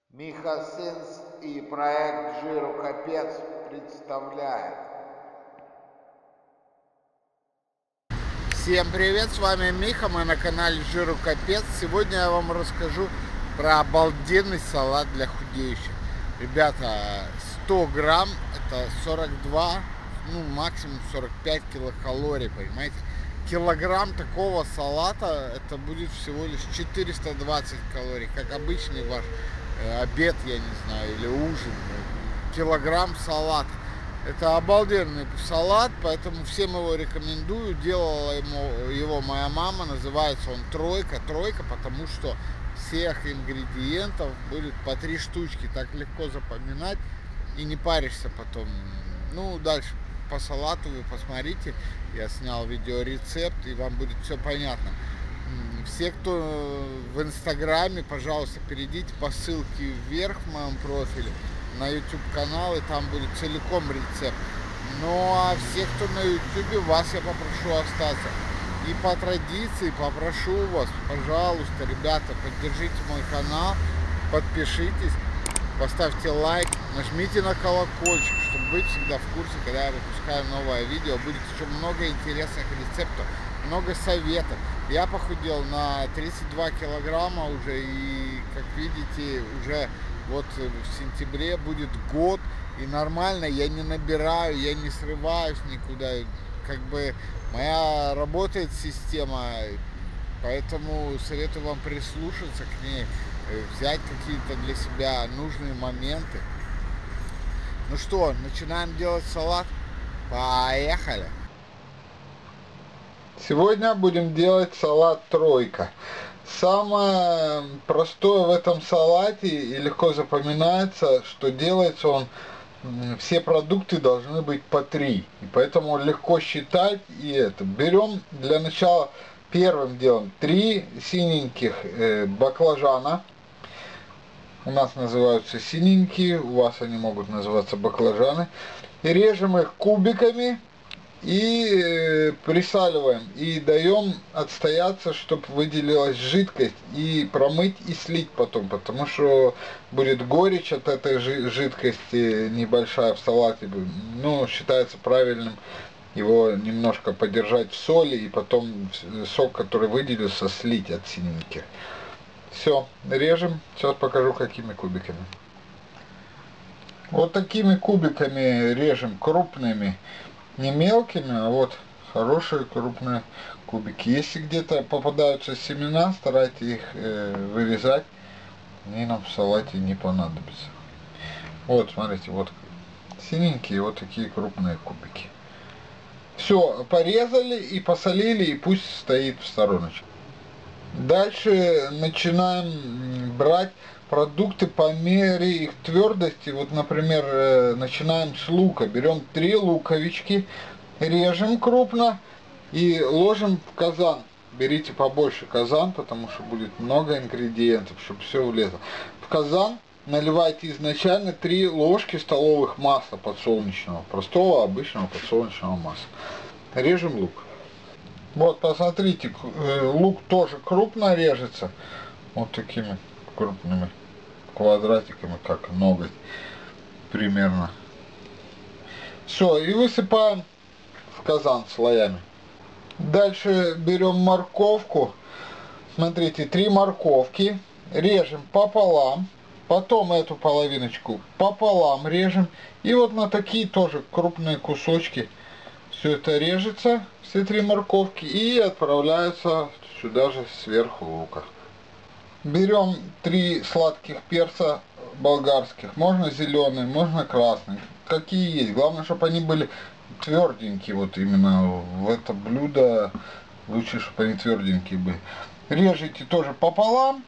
Миха Синс и проект Жиру Капец представляет. Всем привет, с вами Миха, мы на канале Жиру Капец. Сегодня я вам расскажу про обалденный салат для худеющих. Ребята, 100 грамм это 42, максимум 45 килокалорий, понимаете? Килограмм такого салата это будет всего лишь 420 калорий, как обычный ваш обед, я не знаю, или ужин. Килограмм салата. Это обалденный салат, поэтому всем его рекомендую. Делала его моя мама, называется он тройка. Тройка, потому что всех ингредиентов будет по 3 штучки. Так легко запоминать и не паришься потом. Дальше по салату вы посмотрите. Я снял видеорецепт, и вам будет все понятно. Все, кто в инстаграме, пожалуйста, перейдите по ссылке вверх в моем профиле на YouTube канал, и там будет целиком рецепт. Ну а всех, кто на YouTube, вас я попрошу остаться. И по традиции попрошу вас, пожалуйста, ребята, поддержите мой канал, подпишитесь, поставьте лайк, нажмите на колокольчик, чтобы быть всегда в курсе, когда я выпускаю новое видео. Будет еще много интересных рецептов, много советов. Я похудел на 32 килограмма уже, и, как видите, уже вот в сентябре будет год, и нормально, я не набираю, я не срываюсь никуда. Как бы моя работает система, поэтому советую вам прислушаться к ней, взять какие-то для себя нужные моменты. Ну что, начинаем делать салат? Поехали! Сегодня будем делать салат тройка. Самое простое в этом салате и легко запоминается, что делается он, все продукты должны быть по 3. И поэтому легко считать и это. Берем для начала первым делом 3 синеньких баклажана. У нас называются синенькие, у вас они могут называться баклажаны. И режем их кубиками. И присаливаем, и даем отстояться, чтобы выделилась жидкость, и промыть и слить потом, потому что будет горечь от этой жидкости небольшая в салате. Считается правильным его немножко подержать в соли, и потом сок, который выделился, слить от синеньких. Все, режем, сейчас покажу какими кубиками. Вот такими кубиками режем, крупными. Не мелкими, а вот хорошие крупные кубики. Если где-то попадаются семена, старайтесь их вырезать, они нам в салате не понадобятся. Вот, смотрите, вот синенькие, вот такие крупные кубики. Все, порезали и посолили, и пусть стоит в стороночке. Дальше начинаем брать продукты по мере их твердости. Вот, например, начинаем с лука. Берем 3 луковички, режем крупно и ложим в казан. Берите побольше казан, потому что будет много ингредиентов, чтобы все влезло. В казан наливайте изначально 3 ложки столовых масла подсолнечного, простого обычного подсолнечного масла. Режем лук. Вот, посмотрите, лук тоже крупно режется, вот такими крупными квадратиками, как ноготь примерно. Все, и высыпаем в казан слоями. Дальше берем морковку, смотрите, 3 морковки, режем пополам, потом эту половиночку пополам режем, и вот на такие тоже крупные кусочки все это режется, все 3 морковки, и отправляются сюда же сверху лука. Берем 3 сладких перца болгарских, можно зеленый, можно красный, какие есть. Главное, чтобы они были тверденькие, вот именно в это блюдо лучше, чтобы они тверденькие были. Режете тоже пополам,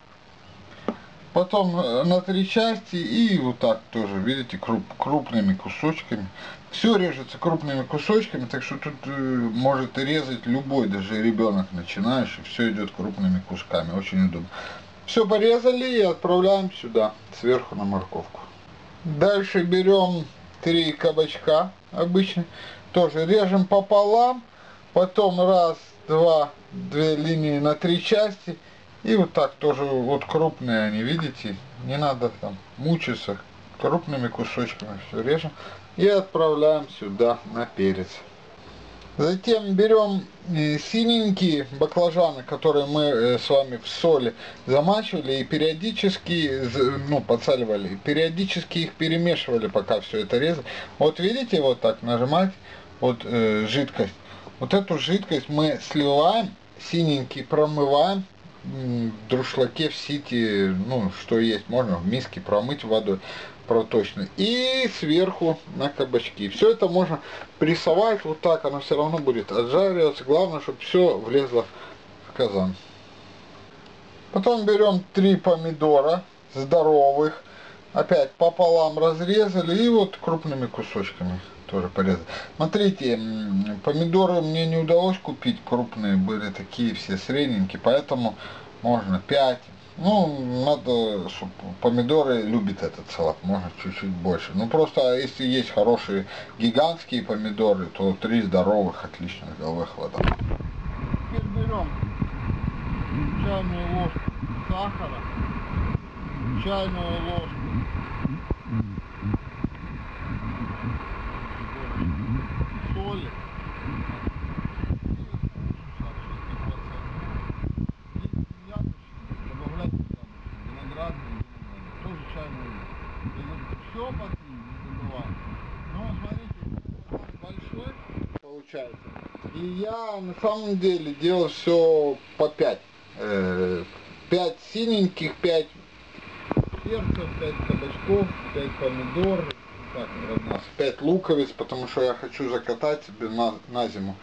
потом на 3 части, и вот так тоже, видите, крупными кусочками. Все режется крупными кусочками, так что тут может резать любой, даже ребенок начинающий, все идет крупными кусками, очень удобно. Все порезали и отправляем сюда, сверху на морковку. Дальше берем 3 кабачка обычно, тоже режем пополам, потом раз, два, 2 линии на 3 части И вот так тоже, вот крупные они, видите, не надо там мучиться, крупными кусочками все режем и отправляем сюда на перец. Затем берем синенькие баклажаны, которые мы с вами в соли замачивали и периодически, ну, подсаливали, периодически их перемешивали, пока все это резали. Вот видите, вот так нажимать, вот жидкость. Вот эту жидкость мы сливаем, синенький промываем в друшлаке, в сите, ну, что есть, можно в миске промыть водой проточной. И сверху на кабачки. Все это можно прессовать вот так, оно все равно будет отжариваться. Главное, чтобы все влезло в казан. Потом берем 3 помидора здоровых. Опять пополам разрезали и вот крупными кусочками тоже порезали. Смотрите, помидоры мне не удалось купить крупные, были такие все средненькие, поэтому можно 5. Ну, надо, чтобы помидоры любят этот салат, можно чуть-чуть больше. Ну, просто если есть хорошие гигантские помидоры, то 3 здоровых отличных головых хватает. Теперь берем чайную ложку сахара, чайную ложку соли, добавлять виноградный, тоже чайную ложку. Все потом не забываем. Но смотрите, большой получается. И я на самом деле делал все по 5. 5 синеньких, 5 перцев, 5 кабачков, 5 помидор, так, у нас 5 луковиц, потому что я хочу закатать себе на зиму.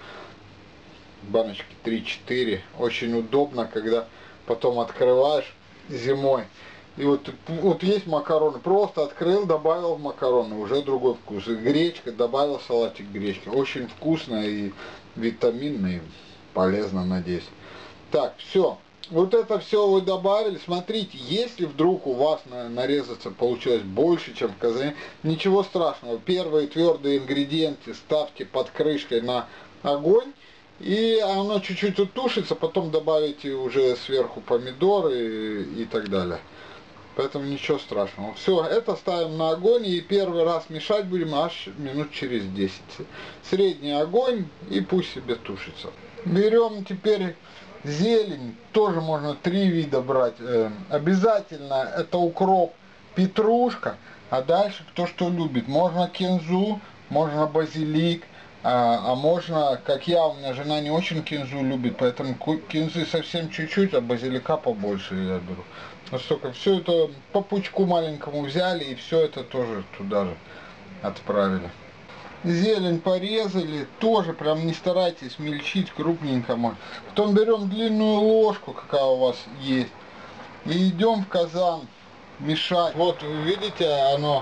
Баночки 3-4. Очень удобно, когда потом открываешь зимой. И вот есть макароны. Просто открыл, добавил в макароны. Уже другой вкус. И гречка, добавил салатик гречки. Очень вкусно и витаминно, и полезно, надеюсь. Так, все. Вот это все вы добавили. Смотрите, если вдруг у вас нарезаться получилось больше, чем в казане, ничего страшного. Первые твердые ингредиенты ставьте под крышкой на огонь. И оно чуть-чуть утушится, потом добавите уже сверху помидоры и так далее. Поэтому ничего страшного. Все, это ставим на огонь и первый раз мешать будем аж минут через 10. Средний огонь и пусть себе тушится. Берем теперь зелень, тоже можно 3 вида брать. Обязательно это укроп, петрушка, а дальше кто что любит. Можно кинзу, можно базилик. А можно, как я, у меня жена не очень кинзу любит, поэтому кинзы совсем чуть-чуть, а базилика побольше я беру. Вот столько, все это по пучку маленькому взяли и все это тоже туда же отправили. Зелень порезали, тоже прям не старайтесь мельчить, крупненько можно. Потом берем длинную ложку, какая у вас есть, и идем в казан мешать. Вот видите, оно...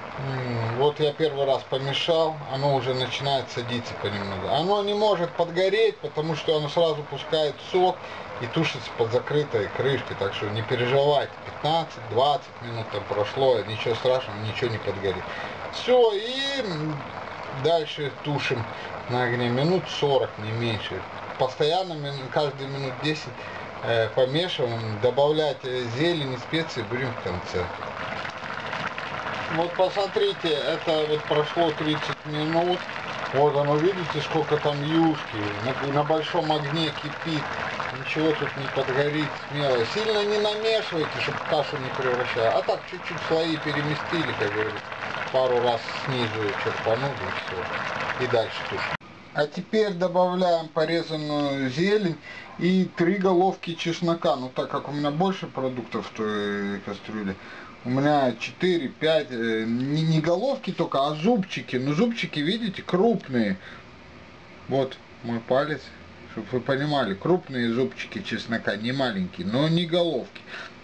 Вот я первый раз помешал, оно уже начинает садиться понемногу. Оно не может подгореть, потому что оно сразу пускает сок и тушится под закрытой крышкой, так что не переживайте, 15-20 минут там прошло, ничего страшного, ничего не подгорит. Все, и дальше тушим на огне минут 40, не меньше. Постоянно, каждые минут 10 помешиваем, добавлять зелень и специи будем в конце. Вот посмотрите, это вот прошло 30 минут. Вот оно, видите, сколько там юшки. На большом огне кипит. Ничего тут не подгорит смело. Сильно не намешивайте, чтобы кашу не превращала. А так чуть-чуть слои переместили, как говорится. Пару раз снизу черпанули и все. И дальше тушим. А теперь добавляем порезанную зелень и 3 головки чеснока. Ну так как у меня больше продуктов в той кастрюле, у меня 4-5, не головки только, а зубчики. Но зубчики, видите, крупные. Вот мой палец, чтобы вы понимали, крупные зубчики чеснока, не маленькие, но не головки.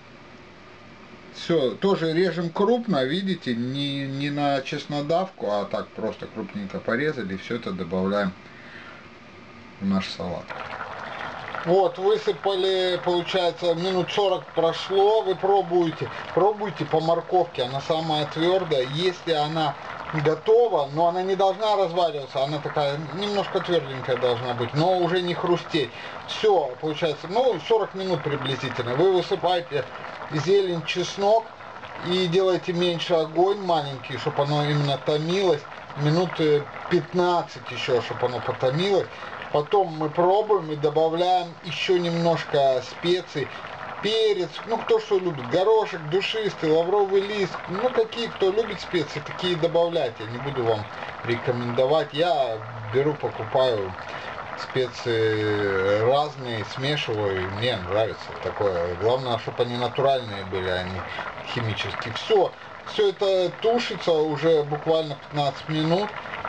Все, тоже режем крупно, видите, не на чеснодавку, а так просто крупненько порезали, и все это добавляем в наш салат. Вот, высыпали, получается, минут 40 прошло, вы пробуйте по морковке, она самая твердая, если она готова, но она не должна разваливаться, она такая немножко тверденькая должна быть, но уже не хрустеть. Все, получается, ну 40 минут приблизительно. Вы высыпаете зелень, чеснок и делаете меньше огонь маленький, чтобы оно именно томилось. Минут 15 еще, чтобы оно потомилось. Потом мы пробуем и добавляем еще немножко специй. Перец, ну кто что любит, горошек душистый, лавровый лист, ну какие, кто любит специи, такие добавляйте, я не буду вам рекомендовать, я беру, покупаю специи разные, смешиваю, и мне нравится такое, главное, чтобы они натуральные были, а не химические. Все это тушится уже буквально 15 минут,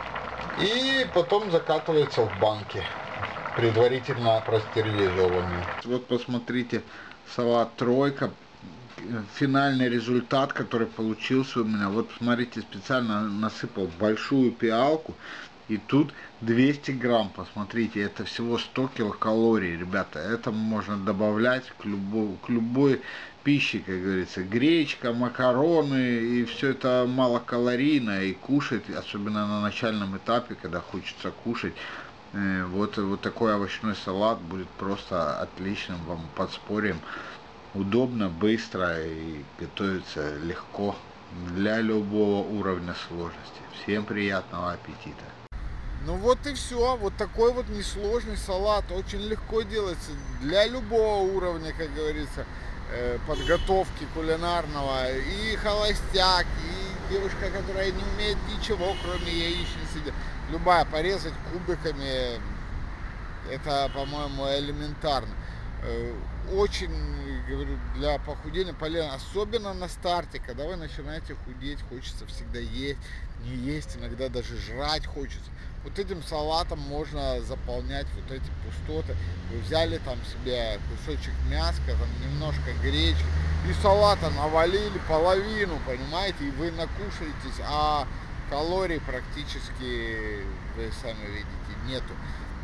и потом закатывается в банки, предварительно простерилизованные. Вот посмотрите, салат тройка, финальный результат, который получился у меня. Вот смотрите, специально насыпал большую пиалку, и тут 200 грамм, посмотрите, это всего 100 килокалорий, ребята. Это можно добавлять к любой пище, как говорится. Гречка, макароны, и все это малокалорийно, и кушать, особенно на начальном этапе, когда хочется кушать. Вот такой овощной салат будет просто отличным вам подспорьем. Удобно, быстро и готовится легко для любого уровня сложности. Всем приятного аппетита! Ну вот и все. Вот такой вот несложный салат. Очень легко делается для любого уровня, как говорится, подготовки кулинарного. И холостяк, и девушка, которая не умеет ничего, кроме яичницы. Любая, порезать кубиками, это, по-моему, элементарно. Очень, говорю, для похудения полезно, особенно на старте, когда вы начинаете худеть, хочется всегда есть, не есть, иногда даже жрать хочется. Вот этим салатом можно заполнять вот эти пустоты. Вы взяли там себе кусочек мяска, там немножко гречки, и салата навалили половину, понимаете, и вы накушаетесь, а калорий практически, вы сами видите, нету.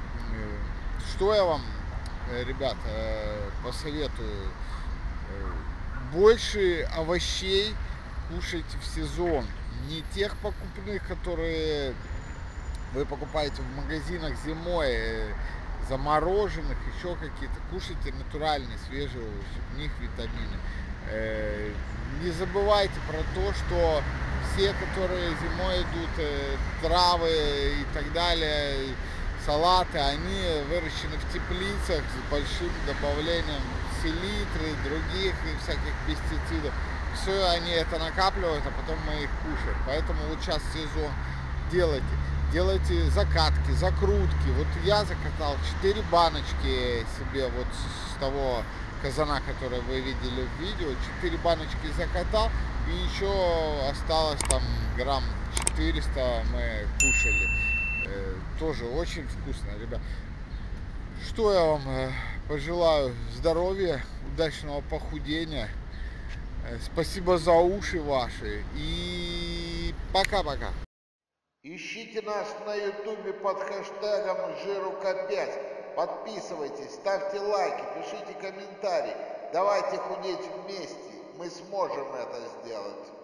Что я вам, ребят, посоветую? Больше овощей кушайте в сезон. Не тех покупных, которые вы покупаете в магазинах зимой, замороженных, еще какие-то. Кушайте натуральные, свежие овощи, в них витамины. Не забывайте про то, что все, которые зимой идут, травы и так далее, салаты, они выращены в теплицах с большим добавлением селитры, других всяких пестицидов. Все они это накапливают, а потом мы их кушаем. Поэтому вот сейчас сезон, делайте закатки, закрутки. Вот я закатал 4 баночки себе вот с того казана, который вы видели в видео. 4 баночки закатал, и еще осталось там грамм 400 мы кушали. Тоже очень вкусно, ребят. Что я вам пожелаю? Здоровья, удачного похудения. Спасибо за уши ваши. И пока-пока. Ищите нас на ютубе под хэштегом #жирукапец. Подписывайтесь, ставьте лайки, пишите комментарии. Давайте худеть вместе. Мы сможем это сделать.